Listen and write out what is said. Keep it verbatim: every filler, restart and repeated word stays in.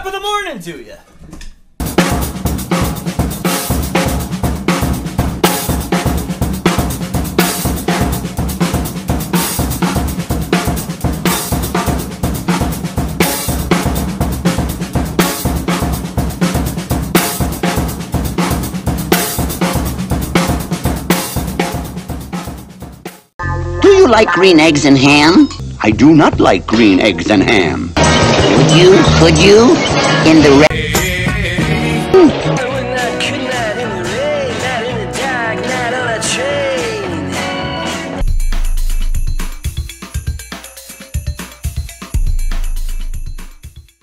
Top of the morning to you. Do you like green eggs and ham? I do not like green eggs and ham. Would you? Could you? In the